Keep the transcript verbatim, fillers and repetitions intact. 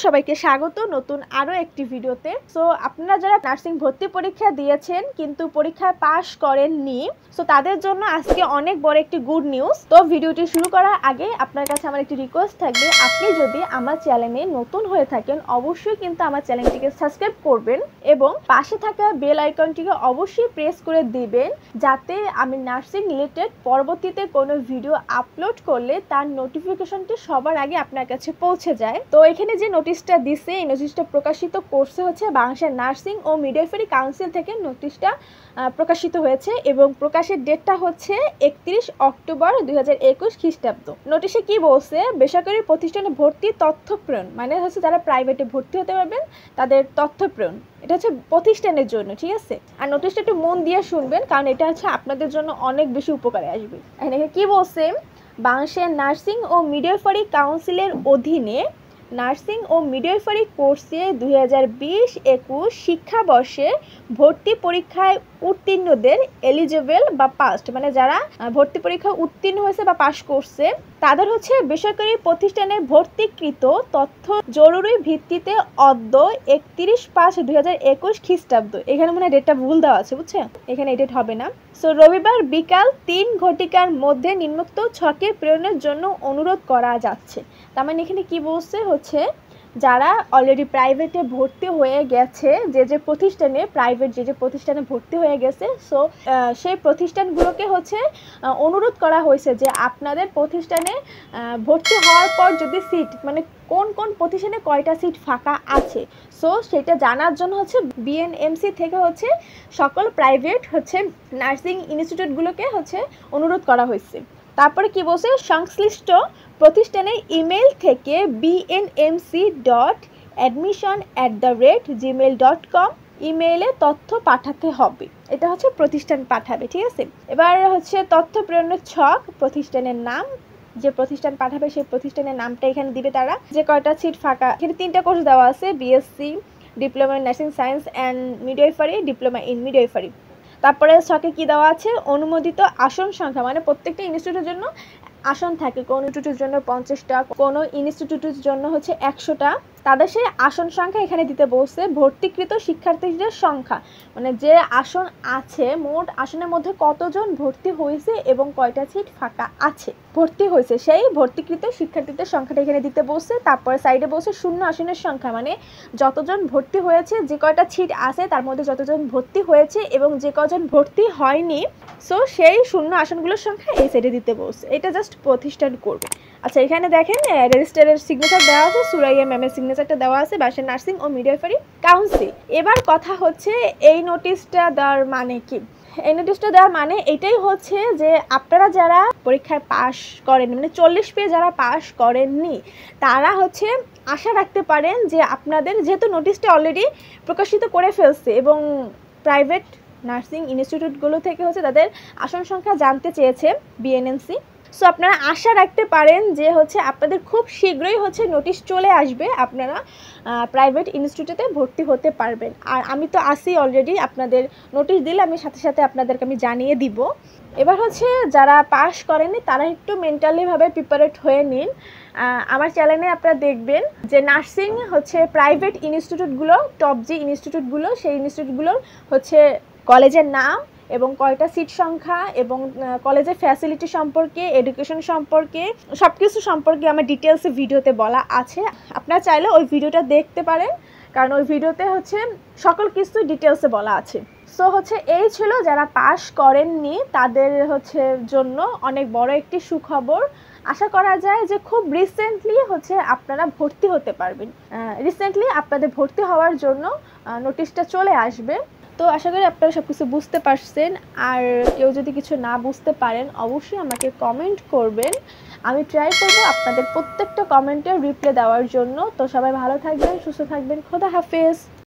সবাইকে স্বাগত নতুন আরো একটি ভিডিওতে। সো আপনারা যারা নার্সিং ভর্তি পরীক্ষা দিয়েছেন কিন্তু পরীক্ষায় পাশ করেননি, সো তাদের জন্য আজকে অনেক বড় একটি গুড নিউজ। তো ভিডিওটি শুরু করার আগে আপনার কাছে আমার একটি রিকোয়েস্ট থাকবে, আপনি যদি আমার চ্যানেলে নতুন হয়ে থাকেন অবশ্যই কিন্তু আমার চ্যানেলটিকে সাবস্ক্রাইব করবেন এবং পাশে থাকা বেল আইকনটিকে অবশ্যই প্রেস করে দিবেন, যাতে আমি নার্সিং রিলেটেড পরবর্তীতে কোনো ভিডিও আপলোড করলে তার নোটিফিকেশনটি সবার আগে আপনার কাছে পৌঁছে যায়। তো এখানে যে নোটিশটা দিছে, এই নোটিশটা প্রকাশিত করছে হচ্ছে বাংলাদেশের নার্সিং ও মিডওয়াইফারি কাউন্সিল থেকে নোটিশটা প্রকাশিত হয়েছে এবং প্রকাশের ডেটটা হচ্ছে একত্রিশ অক্টোবর দুই হাজার একুশ খ্রিস্টাব্দ। নোটিশে কি বলছে, বেসরকারি প্রতিষ্ঠানে ভর্তি তথ্য প্রেরণ, মানে হচ্ছে যারা প্রাইভেটে ভর্তি হতে পারবেন তাদের তথ্য প্রেরণ, এটা হচ্ছে প্রতিষ্ঠানের জন্য, ঠিক আছে। আর নোটিশটা একটু মন দিয়ে শুনবেন, কারণ এটা হচ্ছে আপনাদের জন্য অনেক বেশি উপকারে আসবে। এখানে কি বলছে, বাংলাদেশের নার্সিং ও মিডওয়াইফারি কাউন্সিলের অধীনে নার্সিং ও মিডওয়াইফারি কোর্সে দুই হাজার বিশ একুশ শিক্ষাবর্ষে ভর্তি পরীক্ষায় উত্তীর্ণদের এলিজিবল বা পাস্ট, মানে যারা ভর্তি পরীক্ষায় উত্তীর্ণ হয়েছে বা পাস করছে তাদের হচ্ছে বেসরকারি প্রতিষ্ঠানে ভর্তিকৃত তথ্য জরুরি ভিত্তিতে অদ্য একত্রিশ পাঁচ দুই হাজার একুশ খ্রিস্টাব্দ, এখানে মানে ডেটটা ভুল দেওয়া আছে, বুঝছেন, এখানে এই ডেট হবে না। সো রবিবার বিকাল তিন ঘটিকার মধ্যে নিম্নোক্ত ছকে প্রেরণের জন্য অনুরোধ করা যাচ্ছে। তার মানে এখানে কি বলছে হচ্ছে, যারা অলরেডি প্রাইভেটে ভর্তি হয়ে গেছে, যে যে প্রতিষ্ঠানে প্রাইভেট যে যে প্রতিষ্ঠানে ভর্তি হয়ে গেছে, সো সেই প্রতিষ্ঠানগুলোকে হচ্ছে অনুরোধ করা হয়েছে যে আপনাদের প্রতিষ্ঠানে ভর্তি হওয়ার পর যদি সিট, মানে কোন কোন প্রতিষ্ঠানে কয়টা সিট ফাঁকা আছে, সো সেটা জানার জন্য হচ্ছে বিএনএমসি থেকে হচ্ছে সকল প্রাইভেট হচ্ছে নার্সিং ইনস্টিটিউটগুলোকে হচ্ছে অনুরোধ করা হয়েছে। তারপরে কি বলছে, সংশ্লিষ্ট প্রতিষ্ঠানের ইমেল থেকে BNMC dot admission at the rate Gmail dot com ইমেইলে তথ্য পাঠাতে হবে, এটা হচ্ছে প্রতিষ্ঠান পাঠাবে, ঠিক আছে। এবার হচ্ছে তথ্য প্রেরণের ছক, প্রতিষ্ঠানের নাম, যে প্রতিষ্ঠান পাঠাবে সেই প্রতিষ্ঠানের নামটা এখানে দিবে তারা, যে কয়টা সিট ফাঁকা, এখানে তিনটা কোর্স দেওয়া আছে, BSc, diploma in nursing science and midwifery, diploma in midwifery. তারপরে ছকে কি দেওয়া আছে, অনুমোদিত আসন সংখ্যা, মানে প্রত্যেকটা ইনস্টিটিউটের জন্য আসন থাকে, কোন ইনস্টিটিউটের জন্য পঞ্চাশটা, কোনো ইনস্টিটিউটের জন্য হচ্ছে একশোটা, তাদের সেই আসন সংখ্যা এখানে দিতে বলছে। ভর্তিকৃত শিক্ষার্থীদের সংখ্যা, মানে যে আসন আছে, মোট আসনের মধ্যে কতজন ভর্তি হয়েছে এবং কয়টা সিট ফাঁকা আছে ভর্তি হয়েছে, সেই ভর্তিকৃত শিক্ষার্থীদের সংখ্যাটা এখানে দিতে বলছে। তারপরে সাইডে বলছে শূন্য আসনের সংখ্যা, মানে যতজন ভর্তি হয়েছে, যে কয়টা সিট আছে তার মধ্যে যতজন ভর্তি হয়েছে এবং যে কজন ভর্তি হয়নি, সো সেই শূন্য আসনগুলোর সংখ্যা এই সাইডে দিতে বলছে। এটা জাস্ট প্রতিষ্ঠান করবে। আচ্ছা, এখানে দেখেন রেজিস্টারের সিগনেচার দেওয়া আছে, সুরাইয়া ম্যামের সিগনেচারটা দেওয়া আছে, বাংলাদেশের নার্সিং ও মিডওয়াইফারি কাউন্সিল। এবার কথা হচ্ছে এই নোটিশটা দেওয়ার মানে কি, এই নোটিশটা দেওয়ার মানে এটাই হচ্ছে যে আপনারা যারা পরীক্ষায় পাশ করেন, মানে চল্লিশ পেয়ে যারা পাশ করেননি, তারা হচ্ছে আশা রাখতে পারেন যে আপনাদের, যেহেতু নোটিশটা অলরেডি প্রকাশিত করে ফেলছে এবং প্রাইভেট নার্সিং ইনস্টিটিউটগুলো থেকে হচ্ছে তাদের আসন সংখ্যা জানতে চেয়েছে বিএনএমসি, সো আপনারা আশা রাখতে পারেন যে হচ্ছে আপনাদের খুব শীঘ্রই হচ্ছে নোটিশ চলে আসবে, আপনারা প্রাইভেট ইনস্টিটিউটে ভর্তি হতে পারবেন। আর আমি তো আসি অলরেডি, আপনাদের নোটিশ দিলে আমি সাথে সাথে আপনাদেরকে আমি জানিয়ে দিব। এবার হচ্ছে যারা পাস করেনি তারা একটু মেন্টালিভাবে প্রিপারেট হয়ে নিন। আমার চ্যানেলে আপনারা দেখবেন যে নার্সিং হচ্ছে প্রাইভেট ইনস্টিটিউটগুলো, টপ যে ইনস্টিটিউটগুলো, সেই ইনস্টিটিউটগুলোর হচ্ছে কলেজের নাম এবং কয়টা সিট সংখ্যা এবং কলেজের ফ্যাসিলিটি সম্পর্কে, এডুকেশন সম্পর্কে, সব কিছু সম্পর্কে আমার ডিটেলসে ভিডিওতে বলা আছে। আপনারা চাইলে ওই ভিডিওটা দেখতে পারেন, কারণ ওই ভিডিওতে হচ্ছে সকল কিছু ডিটেলসে বলা আছে। সো হচ্ছে এই ছিল যারা পাস করেননি তাদের হচ্ছে জন্য অনেক বড় একটি সুখবর। আশা করা যায় যে খুব রিসেন্টলি হচ্ছে আপনারা ভর্তি হতে পারবেন, রিসেন্টলি আপনাদের ভর্তি হওয়ার জন্য নোটিশটা চলে আসবে। তো আশা করি আপনারা সব কিছু বুঝতে পারছেন। আর কেউ যদি কিছু না বুঝতে পারেন অবশ্যই আমাকে কমেন্ট করবেন, আমি ট্রাই করব আপনাদের প্রত্যেকটা কমেন্টের রিপ্লাই দেওয়ার জন্য। তো সবাই ভালো থাকবেন, সুস্থ থাকবেন, খোদা হাফেজ।